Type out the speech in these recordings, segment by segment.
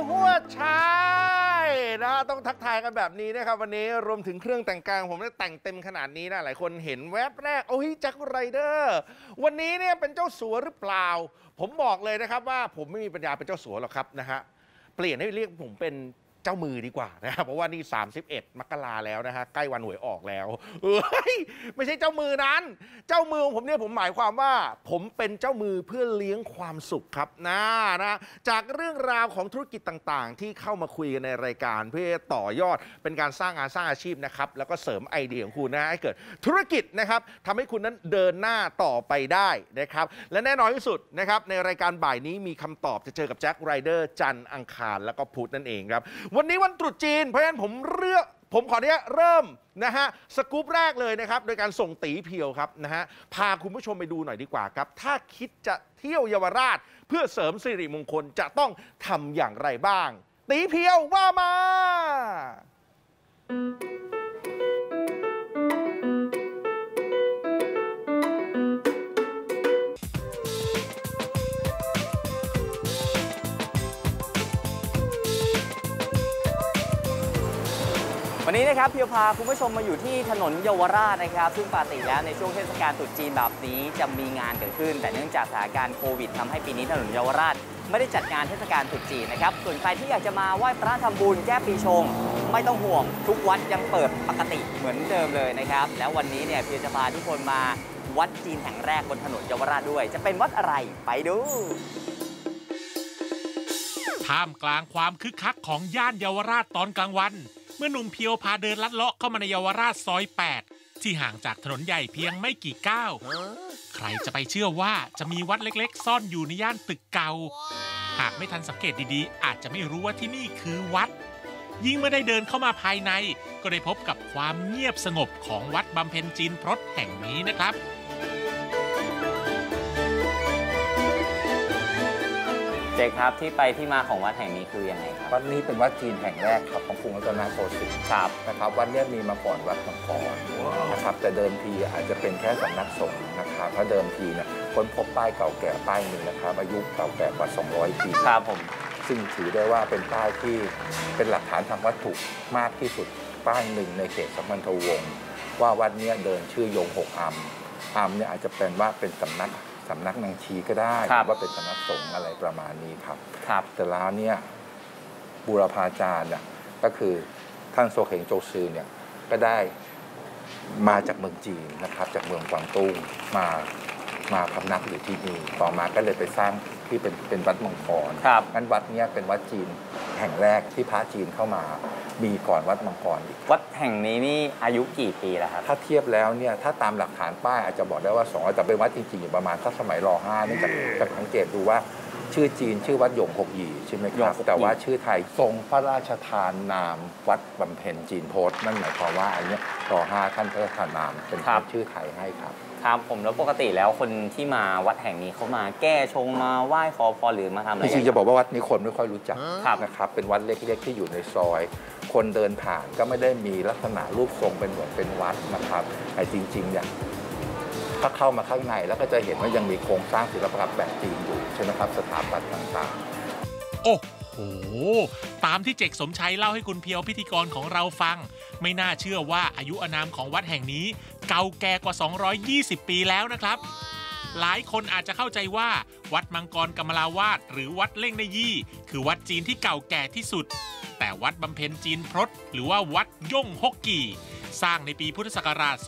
หัวชายนะต้องทักทายกันแบบนี้นะครับวันนี้รวมถึงเครื่องแต่งกายผมได้แต่งเต็มขนาดนี้นะหลายคนเห็นแวบแรกโอ้ยแจ็คไรเดอร์วันนี้เนี่ยเป็นเจ้าสัวหรือเปล่าผมบอกเลยนะครับว่าผมไม่มีปัญญาเป็นเจ้าสัวหรอกครับนะฮะเปลี่ยนให้เรียกผมเป็นเจ้ามือดีกว่านะครับเพราะว่านี่31 มกราแล้วนะฮะใกล้วันหวยออกแล้วไม่ใช่เจ้ามือนั้นเจ้ามือของผมเนี่ยผมหมายความว่าผมเป็นเจ้ามือเพื่อเลี้ยงความสุขครับนะจากเรื่องราวของธุรกิจต่างๆที่เข้ามาคุยกันในรายการเพื่อต่อยอดเป็นการสร้างงานสร้างอาชีพนะครับแล้วก็เสริมไอเดียของคุณนะให้เกิดธุรกิจนะครับทำให้คุณนั้นเดินหน้าต่อไปได้นะครับและแน่นอนที่สุดนะครับในรายการบ่ายนี้มีคำตอบจะเจอกับแจ็คไรเดอร์จันทร์อังคารแล้วก็พุธนั่นเองครับวันนี้วันตรุษจีนเพราะฉะนั้นผมขออนุญาตเริ่มนะฮะสกู๊ปแรกเลยนะครับโดยการส่งตีเพียวครับนะฮะพาคุณผู้ชมไปดูหน่อยดีกว่าครับถ้าคิดจะเที่ยวเยาวราชเพื่อเสริมสิริมงคลจะต้องทำอย่างไรบ้างตีเพียวว่ามาวันนี้นะครับเพียวพาคุณผู้ชมมาอยู่ที่ถนนเยาวราชนะครับซึ่งปกติแล้วในช่วงเทศกาลตรุษจีนแบบนี้จะมีงานเกิดขึ้นแต่เนื่องจากสถานการณ์โควิดทำให้ปีนี้ถนนเยาวราชไม่ได้จัดงานเทศกาลตรุษจีนนะครับส่วนใครที่อยากจะมาไหว้พระทำบุญแก้ปีชงไม่ต้องห่วงทุกวัดยังเปิดปกติเหมือนเดิมเลยนะครับแล้ววันนี้เนี่ยเพียวจะพาทุกคนมาวัดจีนแห่งแรกบนถนนเยาวราชด้วยจะเป็นวัดอะไรไปดูท่ามกลางความคึกคักของย่านเยาวราชตอนกลางวันเมื่อหนุ่มเพียวพาเดินลัดเลาะเข้ามาในเยาวราชซอย8ที่ห่างจากถนนใหญ่เพียงไม่กี่ก้าวใครจะไปเชื่อว่าจะมีวัดเล็กๆซ่อนอยู่ในย่านตึกเก่าหากไม่ทันสังเกตดีๆอาจจะไม่รู้ว่าที่นี่คือวัดยิ่งเมื่อได้เดินเข้ามาภายในก็ได้พบกับความเงียบสงบของวัดบำเพ็ญจีนพรตแห่งนี้นะครับเจ๊ครับที่ไปที่มาของวัดแห่งนี้คือยังไงครับวัดนี้เป็นวัดจีนแห่งแรกครับของกรุงรัตนโกสินทร์ครับนะครับวัดนี้มีมาก่อนวัดมังกรนะครับแต่เดิมทีอาจจะเป็นแค่สำนักสงฆ์นะครับเพราะเดิมทีเนี่ยค้นพบป้ายเก่าแก่ป้ายหนึ่งนะครับอายุเก่าแก่กว่า200 ปีครับผมซึ่งถือได้ว่าเป็นป้ายที่เป็นหลักฐานทางวัตถุมากที่สุดป้ายหนึ่งในเขตสัมพันธวงศ์ว่าวัดนี้เดินชื่อยงหกอัมเนี่ยอาจจะเป็นว่าเป็นสำนักนางชีก็ได้ว่าเป็นสำนักสงฆ์อะไรประมาณนี้ครับแต่แล้วเนี่ยบูรพาจารย์เนี่ยก็คือท่านโซเข็งโจซือเนี่ยก็ได้มาจากเมืองจีนนะครับจากเมืองกวางตุ้งมาพำนักอยู่ที่นี่ต่อมาก็เลยไปสร้างที่เป็นวัดมังกรงั้นวัดนี้เป็นวัดจีนแห่งแรกที่พระจีนเข้ามามีก่อนวัดมังกรอีกวัดแห่งนี้นี่อายุกี่ปีแล้วครับถ้าเทียบแล้วเนี่ยถ้าตามหลักฐานป้ายอาจจะบอกได้ว่า200แต่เป็นวัดจริงๆอยู่ประมาณสักสมัยร.5นี่จากสังเกตดูว่าชื่อจีนชื่อวัดหยงหกหยี่ใช่ไหมครับแต่ว่าชื่อไทยทรงพระราชทานนามวัดบำเพ็ญจีนโพธิ์นั่นหมายความว่าอันนี้ร.5ท่านพระราชทานนามเป็นชื่อไทยให้ครับครับผมแล้วปกติแล้วคนที่มาวัดแห่งนี้เขามาแก้ชงมาไหว้ขอพรหรือมาทำอะไรจริงๆจะบอกว่าวัดนี้คนไม่ค่อยรู้จักนะครับเป็นวัดเล็กๆที่อยู่ในซอยคนเดินผ่านก็ไม่ได้มีลักษณะรูปทรงเป็นเหมือนเป็นวัดนะครับแต่จริงๆเนี่ยถ้าเข้ามาข้างในแล้วก็จะเห็นว่ายังมีโครงสร้างศิลปกรรมแบบจีนอยู่ใช่ไหมครับสถาปัตย์ต่างๆโอ้โหตามที่เจกสมชัยเล่าให้คุณเพียวพิธีกรของเราฟังไม่น่าเชื่อว่าอายุอานามของวัดแห่งนี้เก่าแก่กว่า220 ปีแล้วนะครับหลายคนอาจจะเข้าใจว่าวัดมังกรกมลาวาสหรือวัดเล่งในยี่คือวัดจีนที่เก่าแก่ที่สุดแต่วัดบำเพ็ญจีนพรตหรือว่าวัดย่งฮกกี่สร้างในปีพุทธศักราช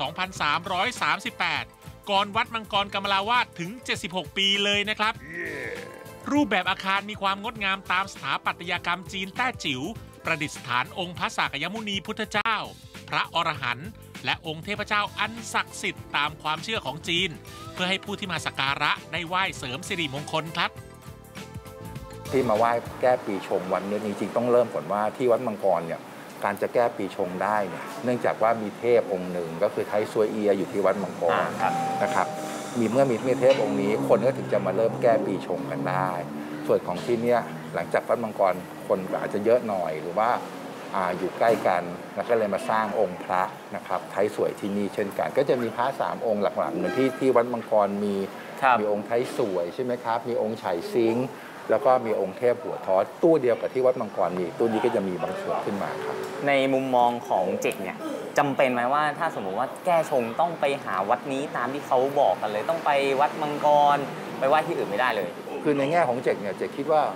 2338 ก่อนวัดมังกรกมลาวาสถึง 76 ปีเลยนะครับรูปแบบอาคารมีความงดงามตามสถาปัตยกรรมจีนแต้จิ๋วประดิษฐานองค์พระสากยมุนีพุทธเจ้าพระอรหันต์และองค์เทพเจ้าอันศักดิ์สิทธิ์ตามความเชื่อของจีนเพื่อให้ผู้ที่มาสักการะได้ไหว้เสริมสิริมงคลครับที่มาไหว้แก้ปีชงวันนี้จริงๆต้องเริ่มก่อนว่าที่วัดมังกรเนี่ยการจะแก้ปีชงได้เนี่ยเนื่องจากว่ามีเทพองค์หนึ่งก็คือไทซวยเอียอยู่ที่วัดมังกรนะครับเมื่อมีเทพองค์นี้คนก็ถึงจะมาเริ่มแก้ปีชงกันได้ส่วนของที่เนี่ยหลังจากวัดมังกรคนอาจจะเยอะหน่อยหรือว่าอยู่ใกล้กันแล้วก็เลยมาสร้างองค์พระนะครับไทยสวยที่นี่เช่นกันก็จะมีพระ3 องค์หลักๆเหมือนที่วัดมังกรมีองค์ไทยสวยใช่ไหมครับมีองค์ไฉซิงแล้วก็มีองค์เทพหัวท้อตู้เดียวกับที่วัดมังกรมีตู้นี้ก็จะมีบางส่วนขึ้นมาครับในมุมมองของเจกเนี่ยจำเป็นไหมว่าถ้าสมมติว่าแก้ชงต้องไปหาวัดนี้ตามที่เขาบอกกันเลยต้องไปวัดมังกรไปไหว้ที่อื่นไม่ได้เลยคือในแง่ของเจกเนี่ยเจกคิดว่า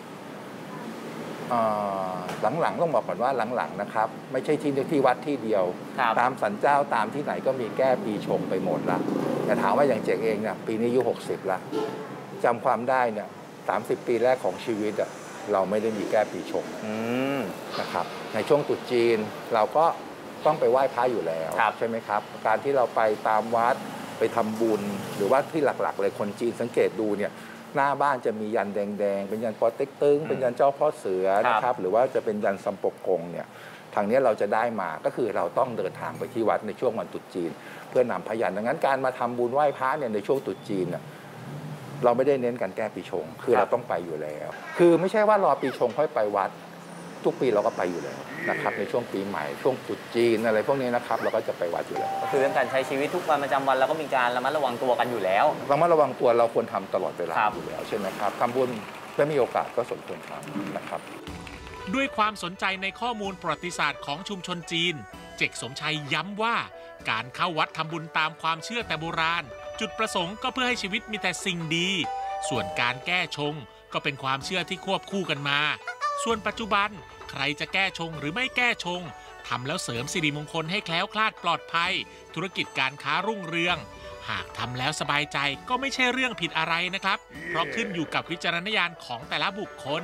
หลังๆต้องบอกก่อนว่าหลังๆนะครับไม่ใช่ที่วัดที่เดียวตามศาลเจ้าตามที่ไหนก็มีแก้ปีชงไปหมดละแต่ถามว่าอย่างเจกเองเนี่ยปีนี้อายุ60ละจำความได้เนี่ย30 ปีแรกของชีวิตอ่ะเราไม่ได้มีแก้ปีชงนะครับในช่วงตรุษจีนเราก็ต้องไปไหว้พระอยู่แล้วใช่ไหมครับการที่เราไปตามวัดไปทำบุญหรือว่าที่หลักๆเลยคนจีนสังเกตดูเนี่ยหน้าบ้านจะมียันแดงๆเป็นยันปอเต็กตึงเป็นยันเจ้าพ่อเสือนะครับหรือว่าจะเป็นยันซัมปกกงเนี่ยทางนี้เราจะได้มาก็คือเราต้องเดินทางไปที่วัดในช่วงวันตรุษจีนเพื่อนำพยัญชนะดังนั้นการมาทำบุญไหว้พระเนี่ยในช่วงตรุษจีนเราไม่ได้เน้นการแก้ปีชงคือเราต้องไปอยู่แล้วคือไม่ใช่ว่ารอปีชงค่อยไปวัดทุกปีเราก็ไปอยู่แล้วนะครับในช่วงปีใหม่ช่วงตรุษจีนอะไรพวกนี้นะครับเราก็จะไปวัดอยู่แล้วก็คือเรื่องการใช้ชีวิตทุกวันประจำวันเราก็มีการระมัดระวังตัวกันอยู่แล้วระมัดระวังตัวเราควรทำตลอดเวลาอยู่แล้วใช่ไหมครับทำบุญเพื่อมีโอกาสก็สมควรทำนะครับด้วยความสนใจในข้อมูลประวัติศาสตร์ของชุมชนจีนเจกสมชัยย้ำว่าการเข้าวัดทำบุญตามความเชื่อแต่โบราณจุดประสงค์ก็เพื่อให้ชีวิตมีแต่สิ่งดีส่วนการแก้ชงก็เป็นความเชื่อที่ควบคู่กันมาส่วนปัจจุบันใครจะแก้ชงหรือไม่แก้ชงทำแล้วเสริมสิริมงคลให้แคล้วคลาดปลอดภัยธุรกิจการค้ารุ่งเรืองหากทำแล้วสบายใจก็ไม่ใช่เรื่องผิดอะไรนะครับเพราะขึ้นอยู่กับวิจารณญาณของแต่ละบุคคล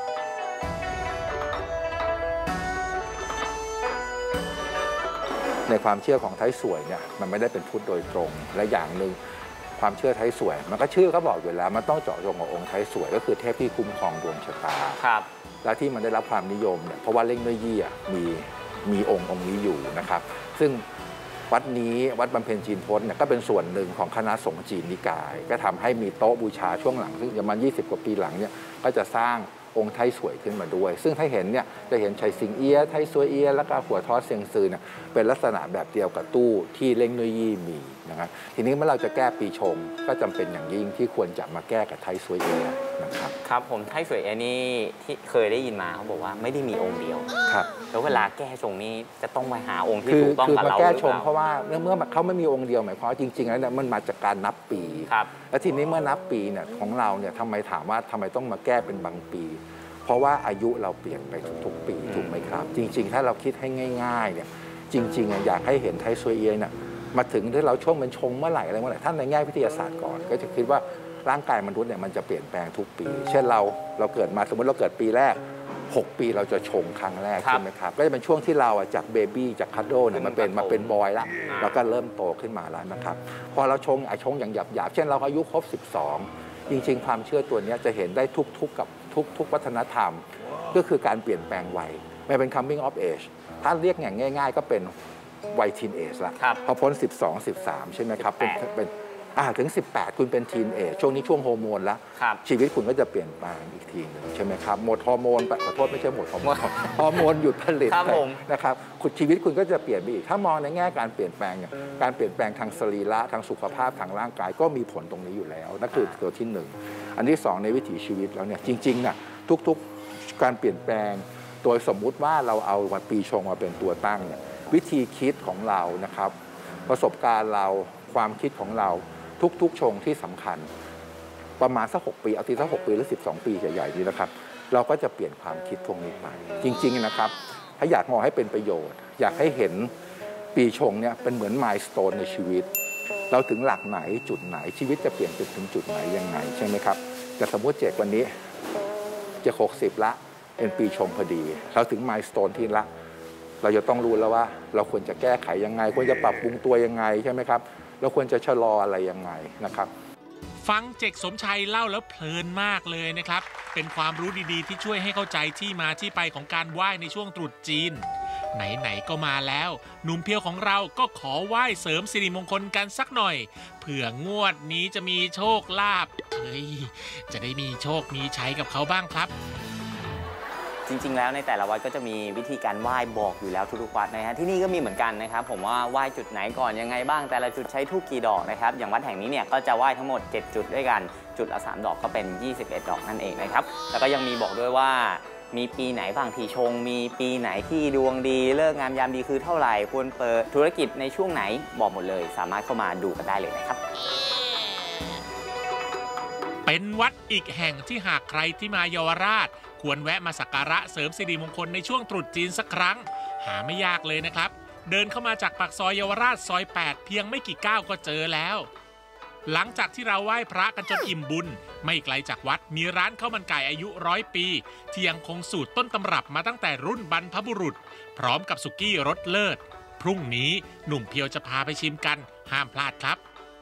ในความเชื่อของไทยสวยเนี่ยมันไม่ได้เป็นพุทธโดยตรงและอย่างหนึ่งความเชื่อไทยสวยมันก็ชื่อเขาบอกอยู่แล้วมันต้องเจาะจงกับองค์ไทยสวยก็คือเทพที่คุ้มครองดวงชะตาและที่มันได้รับความนิยมเนี่ยเพราะว่าเล่งเนยยี่มีองค์นี้อยู่นะครับซึ่งวัดนี้วัดบำเพ็ญจีนพจน์เนี่ยก็เป็นส่วนหนึ่งของคณะสงฆ์จีนนิกายก็ทำให้มีโต๊ะบูชาช่วงหลังซึ่งประมาณ20 กว่าปีหลังเนี่ยก็จะสร้างองค์ไทยสวยขึ้นมาด้วยซึ่งถ้าเห็นเนี่ยจะเห็นชัยสิงเอียไทยสวยเอียแล้วก็หัวทอดเซียงซือเนี่ยเป็นลักษณะแบบเดียวกับตู้ที่เล่งเนยยี่มีนะครับทีนี้เมื่อเราจะแก้ปีชงก็จำเป็นอย่างยิ่งที่ควรจะมาแก้กับไทยสวยเอียนะครับครับผมไทยสวยเอียนี่ที่เคยได้ยินมาเขาบอกว่าไม่ได้มีองค์เดียวครับแล้วเวลาแก้ชงนี้จะต้องมาหาองค์ที่ถูกต้องกับเราคือมาแก้ชงเพราะว่าเมื่อเขาไม่มีองค์เดียวหมายความว่าจริงๆแล้วเนี่ยมันมาจากการนับปีและทีนี้เมื่อนับปีเนี่ยของเราเนี่ยทำไมถามว่าทำไมต้องมาแก้เป็นบางปีเพราะว่าอายุเราเปลี่ยนไปทุกๆปีถูกไหมครับจริงๆถ้าเราคิดให้ง่ายๆเนี่ยจริงๆอยากให้เห็นไทยซวยเอียเนี่ยมาถึงที่เราช่วงเป็นชงเมื่อไหร่อะไรเมื่อไหร่ท่านในแง่วิทยาศาสตร์ก่อนก็จะคิดว่าร่างกายมนุษย์เนี่ยมันจะเปลี่ยนแปลงทุกปีเช่นเราเกิดมาสมมติเราเกิดปีแรก6 ปีเราจะชงครั้งแรกใช่ไหมครับก็จะเป็นช่วงที่เราจากเบบี้จากคัดโดเนี่ยมาเป็นบอยแล้วเราก็เริ่มโตขึ้นมาแล้วนะครับพอเราชงอย่างหยาบๆเช่นเราอายุครบ12จริงๆความเชื่อตัวนี้จะเห็นได้ทุกวัฒนธรรมก็คือการเปลี่ยนแปลงวัยไม่เป็น coming of age ถ้าเรียกอย่างง่ายๆก็เป็นวัย teen age ละพอพ้น12 13ใช่ไหมครับเป็นถึง18คุณเป็น teen age ช่วงนี้ช่วงฮอร์โมนแล้วชีวิตคุณก็จะเปลี่ยนแปลงอีกทีนึงใช่ไหมครับหมดฮอร์โมนขอโทษไม่ใช่หมดฮอร์โมนฮอร์โมนหยุดผลิตนะครับชีวิตคุณก็จะเปลี่ยนไปอีกถ้ามองในแง่การเปลี่ยนแปลงเนี่ยการเปลี่ยนแปลงทางสรีระทางสุขภาพทางร่างกายก็มีผลตรงนี้อยู่แล้วนั่นคือตัวที่1อันที่2ในวิถีชีวิตแล้วเนี่ยจริงๆน่ะทุกๆการเปลี่ยนแปลงโดยสมมุติว่าเราเอาวันปีชงมาเป็นตัวตั้งเนี่ยวิธีคิดของเรานะครับประสบการณ์เราความคิดของเราทุกๆชงที่สำคัญประมาณสัก6 ปีเอาทีสัก6 ปีหรือ12 ปีใหญ่ๆนี้นะครับเราก็จะเปลี่ยนความคิดพวกนี้ไปจริงๆนะครับถ้าอยากมองให้เป็นประโยชน์อยากให้เห็นปีชงเนี่ยเป็นเหมือนมายสโตนในชีวิตเราถึงหลักไหนจุดไหนชีวิตจะเปลี่ยนไปถึงจุดไหนยังไงใช่ไหมครับแต่สมมติเจกวันนี้จะ60ละเป็นปีชงพอดีเราถึงมายสโตนที่ละเราจะต้องรู้แล้วว่าเราควรจะแก้ไขยังไงควรจะปรับปรุงตัวยังไงใช่ไหมครับเราควรจะชะลออะไรยังไงนะครับฟังเจกสมชัยเล่าแล้วเพลินมากเลยนะครับเป็นความรู้ดีๆที่ช่วยให้เข้าใจที่มาที่ไปของการไหว้ในช่วงตรุษจีนไหนๆก็มาแล้วหนุ่มเพียวของเราก็ขอไหว้เสริมสิริมงคลกันสักหน่อยเผื่องวดนี้จะมีโชคลาภจะได้มีโชคมีชัยกับเขาบ้างครับจริงๆแล้วในแต่ละวัดก็จะมีวิธีการไหว้บอกอยู่แล้วทุกๆวัดนะฮะที่นี่ก็มีเหมือนกันนะครับผมว่าไหว้จุดไหนก่อนยังไงบ้างแต่ละจุดใช้ธูปกี่ดอกนะครับอย่างวัดแห่งนี้เนี่ยก็จะไหว้ทั้งหมด7 จุดด้วยกันจุดละ3ดอกก็เป็น21ดอกนั่นเองนะครับแล้วก็ยังมีบอกด้วยว่ามีปีไหนบ้างที่ชงมีปีไหนที่ดวงดีเลิกงามยามดีคือเท่าไหร่ควรเปิดธุรกิจในช่วงไหนบอกหมดเลยสามารถเข้ามาดูกันได้เลยนะครับเป็นวัดอีกแห่งที่หากใครที่มาเยาวราชควรแวะมาสักการะเสริมสิริมงคลในช่วงตรุษจีนสักครั้งหาไม่ยากเลยนะครับเดินเข้ามาจากปากซอยเยาวราชซอย8เพียงไม่กี่ก้าวก็เจอแล้วหลังจากที่เราไหว้พระกันจนอิ่มบุญไม่ไกลจากวัดมีร้านข้าวมันไก่อายุ100 ปีที่ยังคงสูตรต้นตำรับมาตั้งแต่รุ่นบรรพบุรุษพร้อมกับสุกี้รสเลิศพรุ่งนี้หนุ่มเพียวจะพาไปชิมกันห้ามพลาดครับ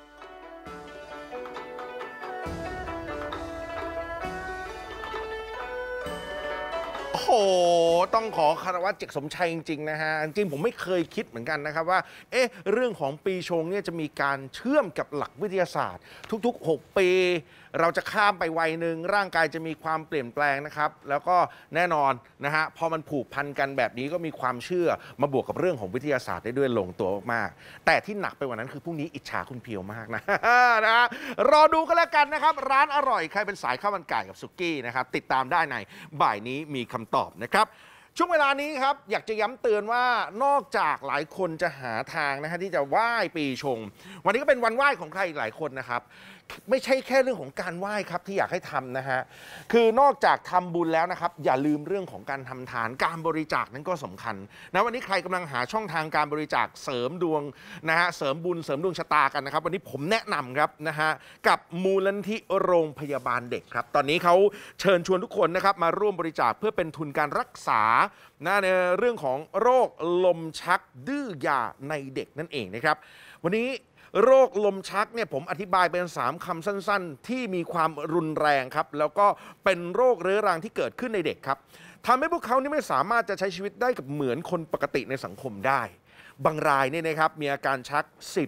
โอ้โหต้องขอคารวะเจกสมชัยจริงๆนะฮะจริงผมไม่เคยคิดเหมือนกันนะครับว่าเรื่องของปีชงเนี่ยจะมีการเชื่อมกับหลักวิทยาศาสตร์ทุกๆ6 ปีเราจะข้ามไปวัยหนึ่งร่างกายจะมีความเปลี่ยนแปลงนะครับแล้วก็แน่นอนนะฮะพอมันผูกพันกันแบบนี้ก็มีความเชื่อมาบวกกับเรื่องของวิทยาศาสตร์ได้ด้วยลงตัวมากๆแต่ที่หนักไปกว่านั้นคือพรุ่งนี้อิจฉาคุณเพียวมากนะ นะรอดูกันแล้วกันนะครับร้านอร่อยใครเป็นสายข้าวมันไก่กับสุกี้นะครับติดตามได้ในบ่ายนี้มีคำตอบนะครับช่วงเวลานี้ครับอยากจะย้ำเตือนว่านอกจากหลายคนจะหาทางนะฮะที่จะไหว้ปีชงวันนี้ก็เป็นวันไหว้ของใครอีกหลายคนนะครับไม่ใช่แค่เรื่องของการไหว้ครับที่อยากให้ทำนะฮะคือนอกจากทำบุญแล้วนะครับอย่าลืมเรื่องของการทำทานการบริจาคนั้นก็สำคัญนะวันนี้ใครกำลังหาช่องทางการบริจาคเสริมดวงนะฮะเสริมบุญเสริมดวงชะตากันนะครับวันนี้ผมแนะนำครับนะฮะกับมูลนิธิโรงพยาบาลเด็กครับตอนนี้เขาเชิญชวนทุกคนนะครับมาร่วมบริจาคเพื่อเป็นทุนการรักษาในเรื่องของโรคลมชักดื้อยาในเด็กนั่นเองนะครับวันนี้โรคลมชักเนี่ยผมอธิบายเป็น3 คำสั้นๆที่มีความรุนแรงครับแล้วก็เป็นโรคเรื้อรังที่เกิดขึ้นในเด็กครับทำให้พวกเขานี่ไม่สามารถจะใช้ชีวิตได้กับเหมือนคนปกติในสังคมได้บางรายเนี่ยนะครับมีอาการชัก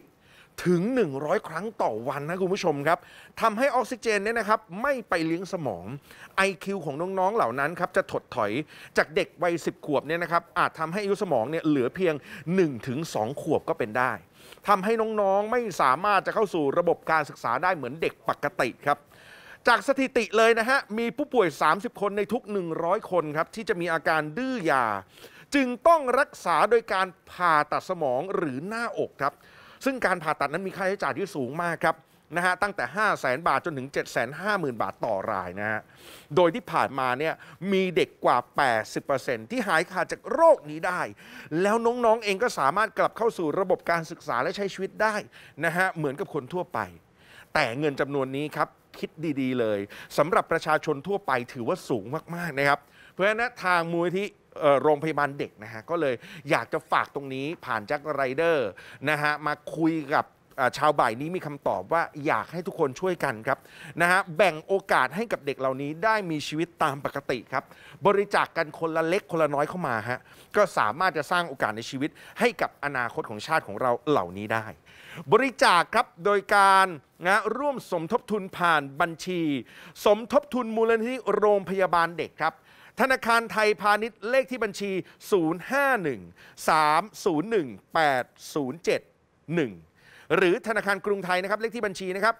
10 ถึง 100 ครั้งต่อวันนะคุณผู้ชมครับทำให้ออกซิเจนเนี่ยนะครับไม่ไปเลี้ยงสมอง IQ ของน้องๆเหล่านั้นครับจะถดถอยจากเด็กวัย10 ขวบเนี่ยนะครับอาจทำให้อายุสมองเนี่ยเหลือเพียง 1-2 ขวบก็เป็นได้ทำให้น้องๆไม่สามารถจะเข้าสู่ระบบการศึกษาได้เหมือนเด็กปกติครับจากสถิติเลยนะฮะมีผู้ป่วย30 คนในทุก100 คนครับที่จะมีอาการดื้อยาจึงต้องรักษาโดยการผ่าตัดสมองหรือหน้าอกครับซึ่งการผ่าตัดนั้นมีค่าใช้จ่ายที่สูงมากครับนะฮะตั้งแต่ 500,000 บาทจนถึง 750,000 บาทต่อรายนะฮะโดยที่ผ่านมาเนี่ยมีเด็กกว่า 80% ที่หายขาดจากโรคนี้ได้แล้วน้องๆเองก็สามารถกลับเข้าสู่ระบบการศึกษาและใช้ชีวิตได้นะฮะเหมือนกับคนทั่วไปแต่เงินจำนวนนี้ครับคิดดีๆเลยสำหรับประชาชนทั่วไปถือว่าสูงมากๆนะครับเพราะฉะนั้นทางมูลนิธิโรงพยาบาลเด็กนะฮะก็เลยอยากจะฝากตรงนี้ผ่านแจ็คไรเดอร์นะฮะมาคุยกับชาวบ่ายนี้มีคำตอบว่าอยากให้ทุกคนช่วยกันครับนะฮะแบ่งโอกาสให้กับเด็กเหล่านี้ได้มีชีวิตตามปกติครับบริจาคกันคนละเล็กคนละน้อยเข้ามาฮะก็สามารถจะสร้างโอกาสในชีวิตให้กับอนาคตของชาติของเราเหล่านี้ได้บริจาคครับโดยการร่วมสมทบทุนผ่านบัญชีสมทบทุนมูลนิธิโรงพยาบาลเด็กครับธนาคารไทยพาณิชย์เลขที่บัญชี 051-301-8071 หรือธนาคารกรุงไทยนะครับเลขที่บัญชีนะครับ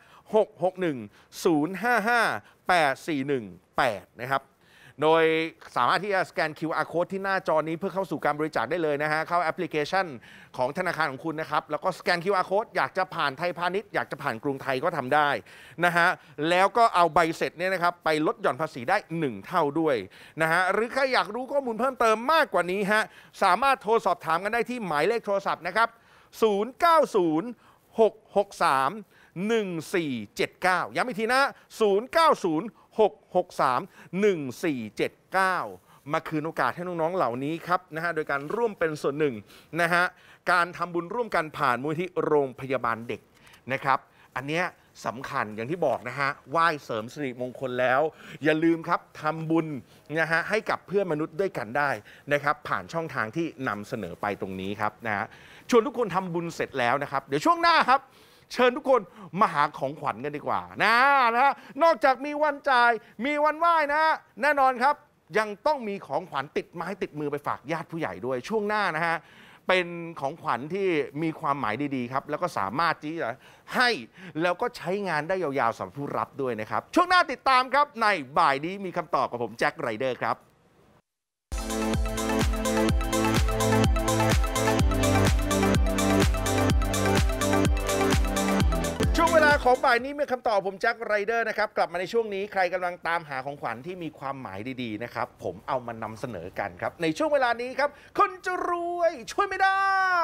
661-055-8418 นะครับโดยสามารถที่จะสแกน QR Code ที่หน้าจอนี้เพื่อเข้าสู่การบริจาคได้เลยนะฮะเข้าแอปพลิเคชันของธนาคารของคุณนะครับแล้วก็สแกน QR Code อยากจะผ่านไทยพาณิชย์อยากจะผ่านกรุงไทยก็ทำได้นะฮะแล้วก็เอาใบเสร็จเนี่ยนะครับไปลดหย่อนภาษีได้1 เท่าด้วยนะฮะหรือใครอยากรู้ข้อมูลเพิ่มเติมมากกว่านี้ฮะสามารถโทรสอบถามกันได้ที่หมายเลขโทรศัพท์นะครับ090-663-1479 ย้ำอีกทีนะ090-663-1479 มาคืนโอกาสให้น้องๆเหล่านี้ครับนะฮะโดยการร่วมเป็นส่วนหนึ่งนะฮะการทำบุญร่วมกันผ่านมูลนิธิโรงพยาบาลเด็กนะครับอันเนี้ยสำคัญอย่างที่บอกนะฮะไหว้เสริมสิริมงคลแล้วอย่าลืมครับทำบุญนะฮะให้กับเพื่อนมนุษย์ด้วยกันได้นะครับผ่านช่องทางที่นำเสนอไปตรงนี้ครับนะฮะชวนทุกคนทำบุญเสร็จแล้วนะครับเดี๋ยวช่วงหน้าครับเชิญทุกคนมาหาของขวัญกันดีกว่านะนอกจากมีวันจ่ายมีวันไหว้นะแน่นอนครับยังต้องมีของขวัญติดไม้ติดมือไปฝากญาติผู้ใหญ่ด้วยช่วงหน้านะฮะเป็นของขวัญที่มีความหมายดีๆครับแล้วก็สามารถที่จะให้แล้วก็ใช้งานได้ยาวๆสำหรับผู้รับด้วยนะครับช่วงหน้าติดตามครับในบ่ายนี้มีคำตอบกับผมแจ็คไรเดอร์ครับช่วงเวลาของบ่ายนี้มีคำตอบผมแจ็คไรเดอร์นะครับกลับมาในช่วงนี้ใครกำลังตามหาของขวัญที่มีความหมายดีๆนะครับผมเอามานำเสนอกันครับในช่วงเวลานี้ครับคนจะรวยช่วยไม่ได้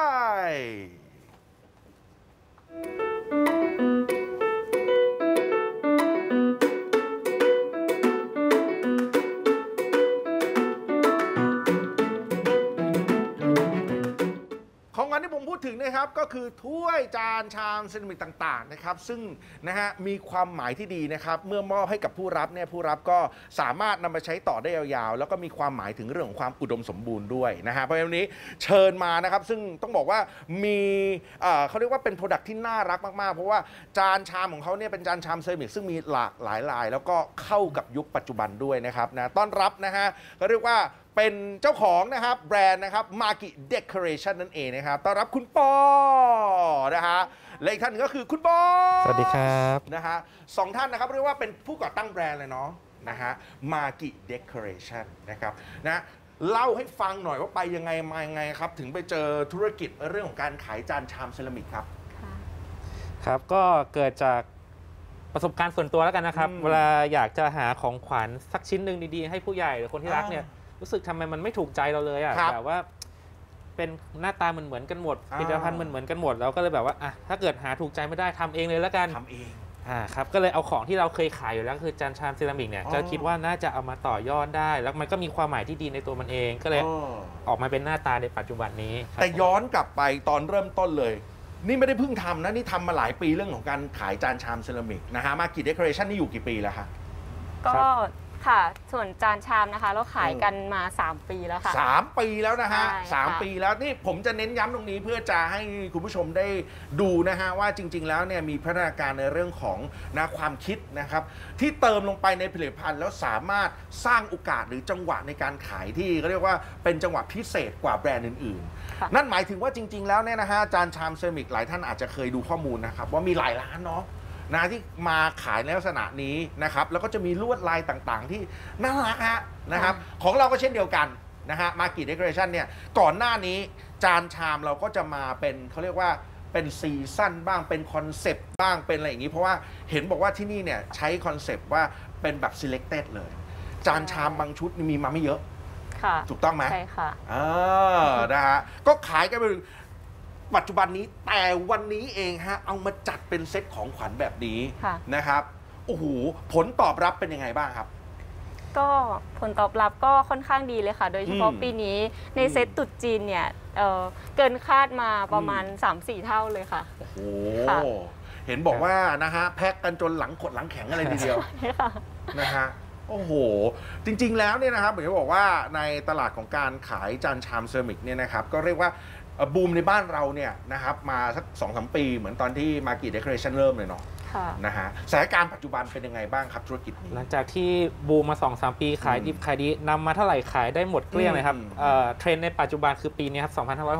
ของงานที่ผมพูดถึงนะครับก็คือถ้วยจานชามเซรามิกต่างๆนะครับซึ่งนะฮะมีความหมายที่ดีนะครับเมื่อมอบให้กับผู้รับเนี่ยผู้รับก็สามารถนำมาใช้ต่อได้ยาวๆแล้วก็มีความหมายถึงเรื่องของความอุดมสมบูรณ์ด้วยนะฮะเพราะฉะนั้นวันนี้เชิญมานะครับซึ่งต้องบอกว่ามีเขาเรียกว่าเป็นโปรดักที่น่ารักมากๆเพราะว่าจานชามของเขาเนี่ยเป็นจานชามเซรามิกซึ่งมีหลากหลายลายแล้วก็เข้ากับยุคปัจจุบันด้วยนะครับนะต้อนรับนะฮะก็เรียกว่าเป็นเจ้าของนะครับแบรนด์นะครับมากิเดคอเรชันนั่นเองนะครับต้อนรับคุณปอนะฮะและอีกท่านหนึ่งก็คือคุณบอสสวัสดีครับนะฮะสองท่านนะครับเรียกว่าเป็นผู้ก่อตั้งแบรนด์เลยเนาะนะฮะมากิเดคอเรชันนะครับนะเล่าให้ฟังหน่อยว่าไปยังไงมายังไงครับถึงไปเจอธุรกิจเรื่องของการขายจานชามเซรามิกครับครับก็เกิดจากประสบการณ์ส่วนตัวแล้วกันนะครับเวลาอยากจะหาของขวัญสักชิ้นหนึ่งดีๆให้ผู้ใหญ่หรือคนที่รักเนี่ยรู้สึกทำไมมันไม่ถูกใจเราเลยอ่ะแบบว่าเป็นหน้าตาเหมือนกันหมดผลิตภัณฑ์เหมือนกันหมดเราก็เลยแบบว่าอ่ะถ้าเกิดหาถูกใจไม่ได้ทำเองเลยแล้วกันทำเองครับก็เลยเอาของที่เราเคยขายอยู่แล้วคือจานชามเซรามิกเนี่ยก็คิดว่าน่าจะเอามาต่อยอดได้แล้วมันก็มีความหมายที่ดีในตัวมันเองก็เลยออกมาเป็นหน้าตาในปัจจุบันนี้แต่ย้อนกลับไปตอนเริ่มต้นเลยนี่ไม่ได้เพิ่งทำนะนี่ทำมาหลายปีเรื่องของการขายจานชามเซรามิกนะฮะมากิเดคอเรชันนี่อยู่กี่ปีแล้วคะก็ค่ะส่วนจานชามนะคะเราขายกันมา3 ปีแล้วค่ะ 3 ปีแล้วนะฮะ3 ปีแล้วนี่ผมจะเน้นย้ำตรงนี้เพื่อจะให้คุณผู้ชมได้ดูนะฮะว่าจริงๆแล้วเนี่ยมีพัฒนาการในเรื่องของนะความคิดนะครับที่เติมลงไปในผลิตภัณฑ์แล้วสามารถสร้างโอกาสหรือจังหวะในการขายที่เขาเรียกว่าเป็นจังหวะพิเศษกว่าแบรนด์อื่นๆนั่นหมายถึงว่าจริงๆแล้วเนี่ยนะฮะจานชามเซรามิกหลายท่านอาจจะเคยดูข้อมูลนะครับว่ามีหลายร้านเนาะนะที่มาขายในลักษณะนี้นะครับแล้วก็จะมีลวดลายต่างๆที่น่ารักฮะนะครับของเราก็เช่นเดียวกันนะฮะมากิเดคอเรชันเนี่ยก่อนหน้านี้จานชามเราก็จะมาเป็นเขาเรียกว่าเป็นซีซั่นบ้างเป็นคอนเซปต์บ้างเป็นอะไรอย่างนี้เพราะว่าเห็นบอกว่าที่นี่เนี่ยใช้คอนเซปต์ว่าเป็นแบบ selected เลยจานชามบางชุดมีมาไม่เยอะถูกต้องไหมใช่ค่ะนะฮะก็ขายกันไปปัจจุบันนี้แต่วันนี้เองฮะเอามาจัดเป็นเซตของขวัญแบบนี้นะครับโอ้โหผลตอบรับเป็นยังไงบ้างครับก็ผลตอบรับก็ค่อนข้างดีเลยค่ะโดยเฉพาะปีนี้ในเซตตุ๊ดจีนเนี่ยเกินคาดมาประมาณ 3-4 เท่าเลยค่ะโอ้โหเห็นบอกว่านะฮะแพ็กกันจนหลังขดหลังแข็งอะไรทีเดียวนะฮะโอ้โหจริงๆแล้วเนี่ยนะครับผมจะบอกว่าในตลาดของการขายจานชามเซรามิกเนี่ยนะครับก็เรียกว่าบูมในบ้านเราเนี่ยนะครับมาสัก 2-3 ปีเหมือนตอนที่มากิเดคอเรชันเริ่มเลยเนาะนะฮะสถานการณ์ปัจจุบันเป็นยังไงบ้างครับธุรกิจนี้หลังจากที่บูมมา 2-3 ปีขายดิบขายดีนำมาเท่าไหร่ขายได้หมดเกลี้ยงเลยครับเทรนด์ในปัจจุบันคือปีนี้ครับ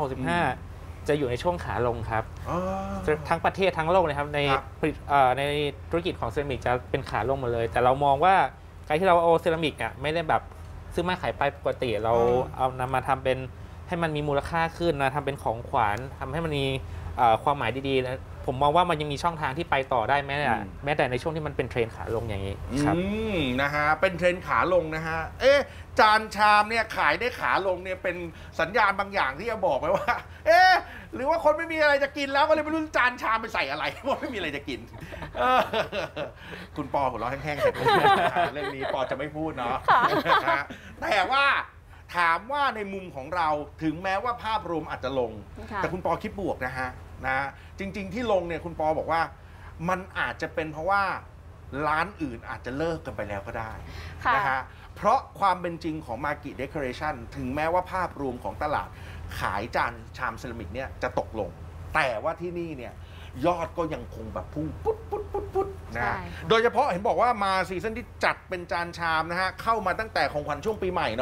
2565จะอยู่ในช่วงขาลงครับทั้งประเทศทั้งโลกเลยครับในธุรกิจของเซรามิกจะเป็นขาลงหมดเลยแต่เรามองว่าการที่เราเอาเซรามิกเนี่ยไม่ได้แบบซื้อมาขายไปปกติเราเอานำมาทำเป็นให้มันมีมูลค่าขึ้นนะทำเป็นของขวัญทำให้มันมีความหมายดีๆนะผมมองว่ามันยังมีช่องทางที่ไปต่อได้แม้แต่ในช่วงที่มันเป็นเทรนขาลงอย่างนี้ครับนะฮะเป็นเทรนขาลงนะฮะจานชามเนี่ยขายได้ขาลงเนี่ยเป็นสัญญาณบางอย่างที่จะบอกไว้ว่าหรือว่าคนไม่มีอะไรจะกินแล้วก็เลยไม่รู้จานชามไปใส่อะไรเพราะไม่มีอะไรจะกินคุณปอหัวเราะแห้งๆเสร็จเรื่องนี้ปอจะไม่พูดเนาะแต่ว่าถามว่าในมุมของเราถึงแม้ว่าภาพรวมอาจจะลงแต่คุณปอคิดบวกนะฮะจริงๆที่ลงเนี่ยคุณปอบอกว่ามันอาจจะเป็นเพราะว่าร้านอื่นอาจจะเลิกกันไปแล้วก็ได้นะฮะเพราะความเป็นจริงของมากิเดคอเรชันถึงแม้ว่าภาพรวมของตลาดขายจานชามเซรามิกเนี่ยจะตกลงแต่ว่าที่นี่เนี่ยยอดก็ยังคงแบบพุ่งปุ๊ดนะโดยเฉพาะเห็นบอกว่ามาซีซั่นที่จัดเป็นจานชามนะฮะเข้ามาตั้งแต่ของขวัญช่วงปีใหม่เนาะ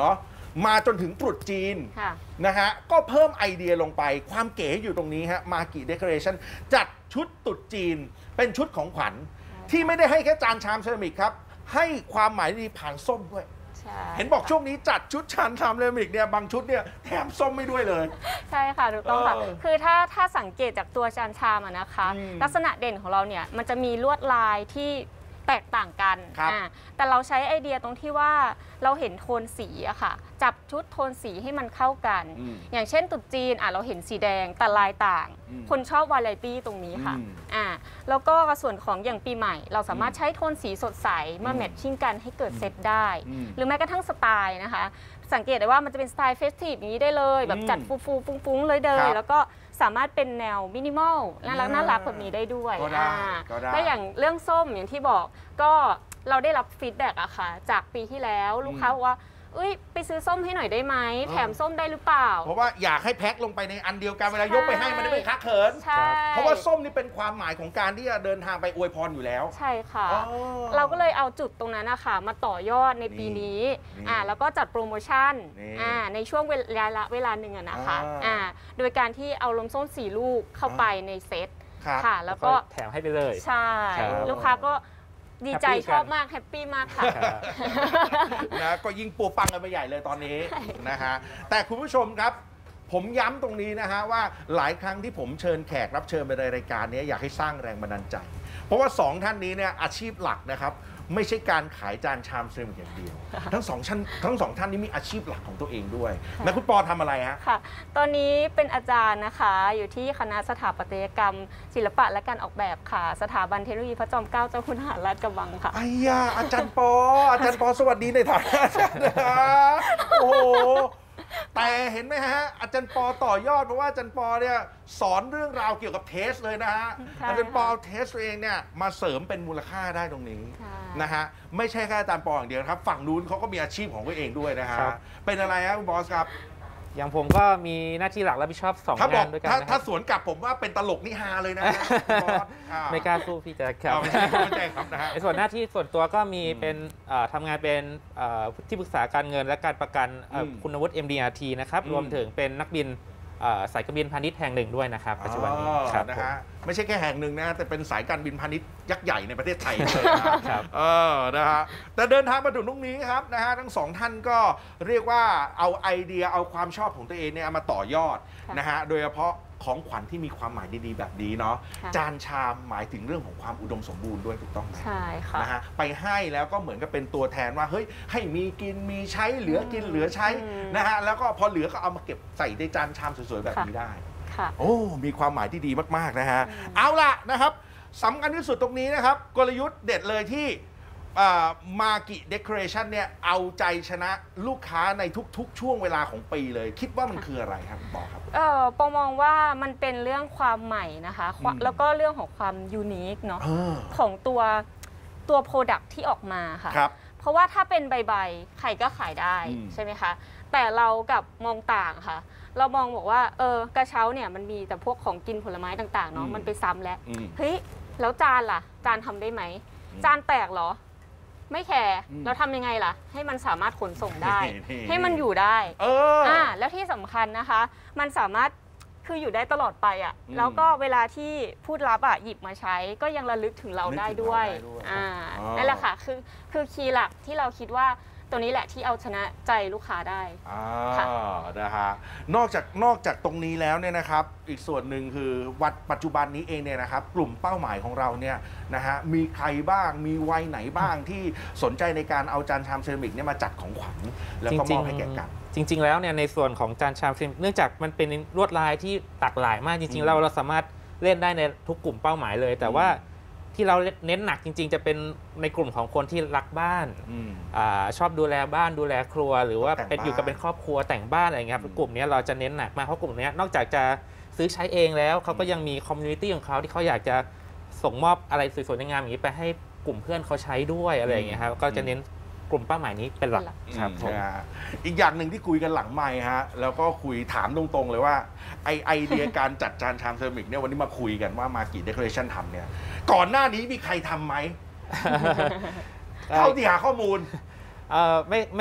มาจนถึงตรุษจีนค่ะนะฮะก็เพิ่มไอเดียลงไปความเก๋อยู่ตรงนี้ฮะมากิเดคอเรชั่นจัดชุดตรุษจีนเป็นชุดของขวัญที่ไม่ได้ให้แค่จานชามเซรามิกครับให้ความหมายดีผ่านส้มด้วยใช่เห็นบอกช่วงนี้จัดชุดชานชามเซรามิกเนี่ยบางชุดเนี่ยแถมส้มไม่ด้วยเลยใช่ค่ะถูกต้องค่ะเออคือถ้าสังเกตจากตัวจานชามอะนะคะอืมลักษณะเด่นของเราเนี่ยมันจะมีลวดลายที่แตกต่างกันครับแต่เราใช้ไอเดียตรงที่ว่าเราเห็นโทนสีอะค่ะ จับชุดโทนสีให้มันเข้ากันอืมอย่างเช่นตรุษจีนเราเห็นสีแดงแต่ลายต่างอืมคนชอบวาไรตี้ตรงนี้ค่ะอืมแล้วก็ส่วนของอย่างปีใหม่ เราสามารถใช้โทนสีสดใสมาแมทชิ่งกันให้เกิดเซตได้อืมหรือแม้กระทั่งสไตล์นะคะ สังเกตได้ว่ามันจะเป็นสไตล์เฟสทีฟอย่างนี้ได้เลย แบบจัดฟูฟุ้งๆเลยเดครัยบแล้วก็สามารถเป็นแนวมินิมอลน่ารักแบบนี้ได้ด้วยก็ได้ก็ได้และอย่างเรื่องส้มอย่างที่บอกก็เราได้รับฟีดแบ็กอะค่ะ จากปีที่แล้วลูกค้าบอกว่าเอ้ยไปซื้อส้มให้หน่อยได้ไหมแถมส้มได้หรือเปล่าเพราะว่าอยากให้แพ็คลงไปในอันเดียวกันเวลายกไปให้มันได้ไม่คักเขินใช่เพราะว่าส้มนี่เป็นความหมายของการที่จะเดินทางไปอวยพรอยู่แล้วใช่ค่ะอ๋อเราก็เลยเอาจุดตรงนั้นนะคะมาต่อยอดในปีนี้นี่แล้วก็จัดโปรโมชั่นนี่ในช่วงเวลาหนึ่งอะนะคะอ่าโดยการที่เอาลมส้ม4 ลูกเข้าไปในเซตครับค่ะ แล้วก็แถมให้ไปเลยใช่ครับลูกค้าก็ดีใจแฮปปี้กันชอบมากแฮปปี้มากค่ะครับนะก็ยิ่งปูปังกันไปใหญ่เลยตอนนี้นะฮะแต่คุณผู้ชมครับ ผมย้ำตรงนี้นะฮะว่าหลายครั้งที่ผมเชิญแขกรับเชิญไปในรายการนี้อยากให้สร้างแรงบันดาลใจ เพราะว่า 2 ท่านนี้เนี่ยอาชีพหลักนะครับไม่ใช่การขายจานชามเซรามิกอย่างเดียว ทั้งสองท่านนี้มีอาชีพหลักของตัวเองด้วยแล้วคุณปอทำอะไรฮะค่ะ ตอนนี้เป็นอาจารย์นะคะ อยู่ที่คณะสถาปัตยกรรม ศิลปะและการออกแบบค่ะ สถาบันเทคโนโลยีพระจอมเกล้าเจ้าคุณทหารราชกระบังค่ะไอ้ยาอาจารย์ปอสวัสดีในฐานะอาจารย์นะโอ้โหแต่เห็นไหมฮะอาจารย์ปอต่อยอดเพราะว่าอาจารย์ปอเนี่ยสอนเรื่องราวเกี่ยวกับเทสเลยนะฮะใช่อาจารย์ปอเอาเทสตัวเองเนี่ยมาเสริมเป็นมูลค่าได้ตรงนี้ใช่นะฮะไม่ใช่แค่อาจารย์ปออย่างเดียวนะครับฝั่งนู้นเขาก็มีอาชีพของตัวเองด้วยนะฮะครับเป็นอะไรฮะคุณบอสครับอย่างผมก็มีหน้าที่หลักรับผิดชอบ2 ถ้าบงาอกนด้วยกันถ้านะคถ้ารับสวนกลับผมว่าเป็นตลกนี่ฮาเลยนะฮะคุณบอสไม่กล้าสู้พี่แจ๊คครับไม่ใช่ครับนะฮะในส่วนหน้าที่ส่วนตัวก็มีเป็นทำงานเป็นที่ปรึกษาการเงินและการประกันคุณวุฒิ MDRT นะครับรวมถึงเป็นนักบินสายการบินพาณิชย์แห่งหนึ่งด้วยนะครับปัจจุบันนี้ครับนะผมฮะไม่ใช่แค่แห่งหนึ่งนะแต่เป็นสายการบินพาณิชย์ยักษ์ใหญ่ในประเทศไทยเลยนะครับ นะฮะแต่เดินทางมาถึงตรงนี้ครับนะฮะทั้งสองท่านก็เรียกว่าเอาไอเดียเอาความชอบของตัวเองเนี่ยเอามาต่อยอดค่ะนะฮะโดยเฉพาะของขวัญที่มีความหมายดีๆแบบนี้เนาะค่ะจานชามหมายถึงเรื่องของความอุดมสมบูรณ์ด้วยถูกต้องไหมใช่ค่ะนะฮะไปให้แล้วก็เหมือนกับเป็นตัวแทนว่าเฮ้ยให้มีกินมีใช้เหลือกินเหลือใช้อืมนะฮะแล้วก็พอเหลือก็เอามาเก็บใส่ในจานชามสวยๆแบบนี้ได้ค่ะโอ้ มีความหมายที่ดีมาก ๆ นะฮะ เอาล่ะนะครับสำคัญที่สุดตรงนี้นะครับ กลยุทธ์เด็ดเลยที่มากิเดคอเรชันเนี่ย เอาใจชนะลูกค้าในทุก ๆ ช่วงเวลาของปีเลย คิดว่ามันคืออะไรครับคุณปอครับปอมองว่ามันเป็นเรื่องความใหม่นะคะแล้วก็เรื่องของความยูนิคเนาะ ของตัวโปรดักที่ออกมาค่ะครับเพราะว่าถ้าเป็นใบๆใครก็ขายได้อืมใช่ไหมคะ แต่เรากับมองต่างค่ะ เรามองบอกว่ากระเช้าเนี่ยมันมีแต่พวกของกินผลไม้ต่างๆเนาะมันไปซ้ำแล้วอืมเฮ้ยแล้วจานล่ะ จานทำได้ไหม จานแตกเหรอ ไม่แคร์อืมเราทำยังไงล่ะ ให้มันสามารถขนส่งได้นี่ให้มันอยู่ได้อแล้วที่สำคัญนะคะ มันสามารถคืออยู่ได้ตลอดไปอ่ะอืมแล้วก็เวลาที่พูดรับอ่ะหยิบมาใช้ก็ยังระลึกถึงเราได้ด้วยนึกถึงเราได้ด้วยอ่าอ๋อนั่นแหละค่ะคือคีย์หลักที่เราคิดว่าตัวนี้แหละที่เอาชนะใจลูกค้าได้ ค่ะนะฮะนอกจากตรงนี้แล้วเนี่ยนะครับอีกส่วนหนึ่งคือปัจจุบันนี้เองเนี่ยนะครับกลุ่มเป้าหมายของเราเนี่ยนะฮะมีใครบ้างมีวัยไหนบ้างที่สนใจในการเอาจานชามเซรามิกเนี่ยมาจัดของขวัญแล้วก็มอบให้แก่กันจริงๆแล้วเนี่ยในส่วนของจานชามเซรามิกเนื่องจากมันเป็นลวดลายที่หลากหลายมากจริงๆเราสามารถเล่นได้ในทุกกลุ่มเป้าหมายเลย แต่ว่าที่เราเน้นหนักจริงๆ จะเป็นในกลุ่มของคนที่รักบ้านชอบดูแลบ้านดูแลครัว หรือว่าเป็นอยู่กับเป็นครอบครัวแต่งบ้านอะไรเงี้ยครับกลุ่มนี้เราจะเน้นหนักมากเพราะกลุ่มนี้นอกจากจะซื้อใช้เองแล้วเขาก็ยังมีคอมมูนิตี้ของเขาที่เขาอยากจะส่งมอบอะไรสวยๆงามๆอย่างนี้ไปให้กลุ่มเพื่อนเขาใช้ด้วยอะไรอย่างเงี้ยครับก็จะเน้นกลุ่มเป้าหมายนี้เป็นหลักครับผมนะฮะอีกอย่างหนึ่งที่คุยกันหลังไมค์ฮะแล้วก็คุยถามตรงๆเลยว่าไอเดียการจัดจานชามเซรามิกเนี่ยวันนี้มาคุยกันว่ามากิเดคอเรชั่นทำเนี่ยก่อนหน้านี้มีใครทำไหม เท่าที่หาข้อมูล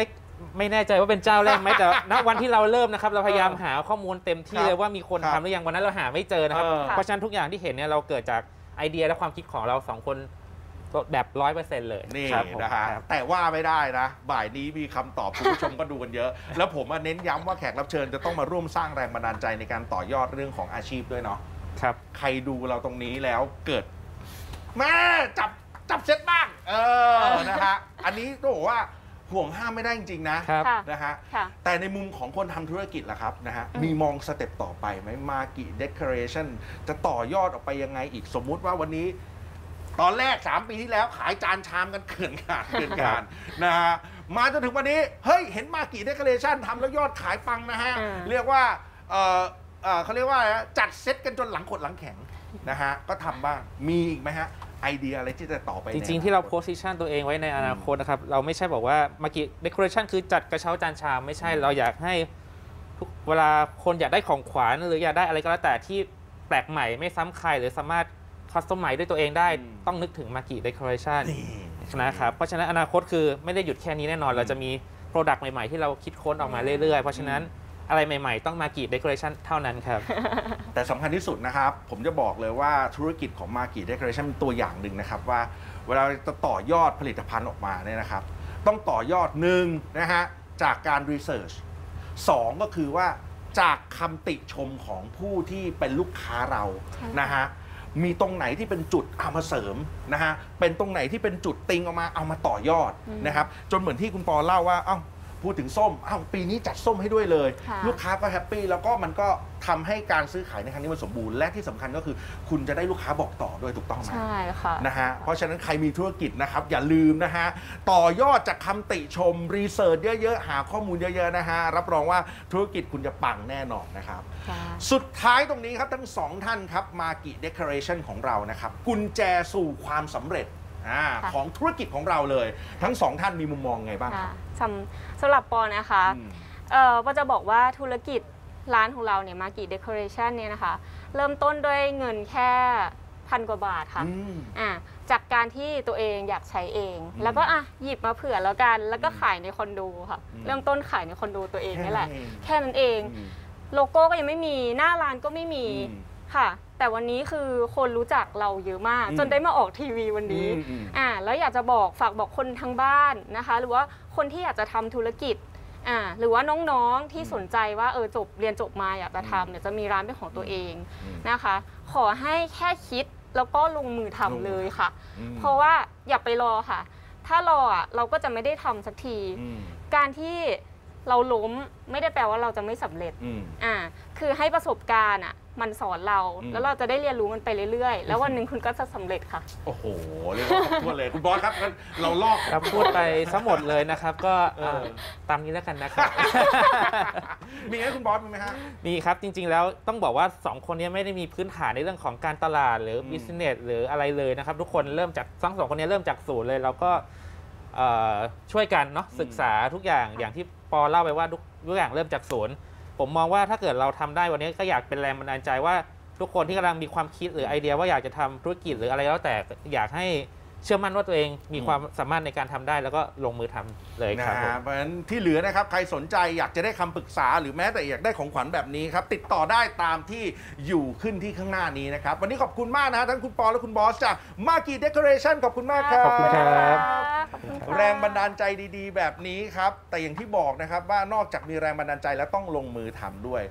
ไม่แน่ใจว่าเป็นเจ้าแรกไหมแต่ณวันที่เราเริ่มนะครับเราพยายามหาข้อมูลเต็มที่ครับเลยว่ามีคนครับทำหรือยังวันนั้นเราหาไม่เจอนะครับค่ะเพราะฉะนั้นทุกอย่างที่เห็นเนี่ยเราเกิดจากไอเดียและความคิดของเรา2 คนแบบ 100% เลยนี่ครับผมนะฮะครับแต่ว่าไม่ได้นะ บ่ายนี้มีคำตอบคุณผู้ชมก็ดูกันเยอะ แล้วผมเน้นย้ำว่าแขกรับเชิญจะต้องมาร่วมสร้างแรงบันดาลใจในการต่อยอดเรื่องของอาชีพด้วยเนาะครับใครดูเราตรงนี้แล้วเกิดแม่จับเซตบ้างนะฮะอันนี้ต้องบอกว่าห่วงห้ามไม่ได้จริงๆนะครับค่ะนะฮะค่ะแต่ในมุมของคนทำธุรกิจล่ะครับนะฮะมีมองสเต็ปต่อไปไหมมากิเดคอเรชั่นจะต่อยอดออกไปยังไงอีกสมมุติว่าวันนี้ ตอนแรก 3 ปีที่แล้วขายจานชามกันเกินการนะฮะมาจนถึงวันนี้เฮ้ยเห็นมากิเดคอเรชั่นทำแล้วยอดขายปังนะฮะ เรียกว่าเขาเรียกว่าอะไรนะจัดเซตกันจนหลังขดหลังแข็งนะฮะก็ทำบ้างมีอีกไหมฮะไอเดียอะไรที่จะต่อไปจริงๆที่เราโพสิชันตัวเองไว้ในอนาคตนะครับเราไม่ใช่บอกว่ามากิเดคอเรชันคือจัดกระเช้าจานชามไม่ใช่เราอยากให้ทุกเวลาคนอยากได้ของขวัญหรืออยากได้อะไรก็แล้วแต่ที่แปลกใหม่ไม่ซ้ำใครหรือสามารถคัสตอมไมซ์ด้วยตัวเองได้ต้องนึกถึงมากิเดคอเรชันนี่นะครับเพราะฉะนั้นอนาคตคือไม่ได้หยุดแค่นี้แน่นอนเราจะมีโปรดักต์ใหม่ๆที่เราคิดค้นออกมาเรื่อยๆเพราะฉะนั้นอะไรใหม่ๆต้องมากิเดคอเรชันเท่านั้นครับแต่สำคัญที่สุดนะครับ ผมจะบอกเลยว่าธุรกิจของมากิเดคอเรชั่นเป็นตัวอย่างหนึ่งนะครับว่าเวลาจะต่อยอดผลิตภัณฑ์ออกมาเนี่ยนะครับ ต้องต่อยอดหนึ่งนะฮะจากการรีเสิร์ชสองก็คือว่าจากคำติชมของผู้ที่เป็นลูกค้าเรานะฮะมีตรงไหนที่เป็นจุดเอามาเสริมนะฮะเป็นตรงไหนที่เป็นจุดติงออกมาเอามาต่อยอดนะครับจนเหมือนที่คุณปอเล่าว่าเอ้าพูดถึงส้มอ้าวปีนี้จัดส้มให้ด้วยเลยค่ะลูกค้าก็แฮปปี้แล้วก็มันก็ทำให้การซื้อขายในครั้งนี้มันสมบูรณ์และที่สำคัญก็คือคุณจะได้ลูกค้าบอกต่อด้วยถูกต้องไหมใช่ค่ะนะฮะเพราะฉะนั้นใครมีธุรกิจนะครับอย่าลืมนะฮะต่อยอดจากคำติชมรีเสิร์ชเยอะๆหาข้อมูลเยอะๆนะฮะรับรองว่าธุรกิจคุณจะปังแน่นอนนะครับค่ะสุดท้ายตรงนี้ครับทั้งสองท่านครับมากิเดคอเรชั่นของเรานะครับกุญแจสู่ความสำเร็จของธุรกิจของเราเลย ทั้งสองท่านมีมุมมองไงบ้างคค่ะรับสำหรับปอนะคะอืมปอจะบอกว่าธุรกิจร้านของเราเนี่ยมากิเดคอเรชันเนี่ยนะคะ เริ่มต้นด้วยเงินแค่1,000 กว่าบาทค่ะอืมจากการที่ตัวเองอยากใช้เอง แล้วก็หยิบมาเผื่อแล้วกัน แล้วก็ขายในคอนโดค่ะ เริ่มต้นขายในคอนโดตัวเองนี่แหละ แค่นั้นเอง โลโก้ก็ยังไม่มีหน้าร้านก็ไม่มีค่ะ แต่วันนี้คือคนรู้จักเราเยอะมาก จนได้มาออกทีวีวันนี้ แล้วอยากจะฝากบอกคนทางบ้านนะคะ หรือว่าคนที่อยากจะทำธุรกิจหรือว่าน้องๆที่สนใจว่าเรียนจบมาอยากจะทำเนี่ยจะมีร้านเป็นของตัวเองนะคะ ขอให้แค่คิดแล้วก็ลงมือทำเลยค่ะ เพราะว่าอย่าไปรอค่ะ ถ้ารอเราก็จะไม่ได้ทำสักที การที่เราล้มไม่ได้แปลว่าเราจะไม่สำเร็จคือให้ประสบการณ์มันสอนเรา แล้วเราจะได้เรียนรู้มันไปเรื่อยๆ แล้ววันหนึ่งคุณก็จะสำเร็จค่ะโอ้โหเรียกว่าครบถ้วนเลยคุณบอสครับงั้นเราลอกครับพูดไปซะหมดเลยนะครับก็ตามนี้แล้วกันนะครับมีไหมคุณบอสมีไหมฮะมีครับจริงๆแล้วต้องบอกว่า 2 คนนี้ไม่ได้มีพื้นฐานในเรื่องของการตลาดหรือบิสเนสหรืออะไรเลยนะครับทุกคนเริ่มจากทั้งสองคนนี้เริ่มจากศูนย์เลยแล้วก็ช่วยกันเนาะศึกษาทุกอย่างอย่างที่ปอเล่าไปว่าทุกอย่างเริ่มจากศูนย์ผมมองว่าถ้าเกิดเราทำได้วันนี้ก็อยากเป็นแรงบันดาลใจว่าทุกคนที่กำลังมีความคิดหรือไอเดียว่าอยากจะทำธุรกิจหรืออะไรแล้วแต่อยากให้เชื่อมั่นว่าตัวเองมีความสามารถในการทำได้แล้วก็ลงมือทำเลยนะครับผมเพราะฉะนั้นที่เหลือนะครับใครสนใจอยากจะได้คำปรึกษาหรือแม้แต่อยากได้ของขวัญแบบนี้ครับติดต่อได้ตามที่อยู่ขึ้นที่ข้างหน้านี้นะครับวันนี้ขอบคุณมากนะฮะทั้งคุณปอและคุณบอสจากมากิเดคอเรชั่นขอบคุณมากครับขอบคุณครับขอบคุณค่ะแรงบันดาลใจดีๆ แบบนี้ครับแต่อย่างที่บอกนะครับว่านอกจากมีแรงบันดาลใจแล้วต้องลงมือทำด้วย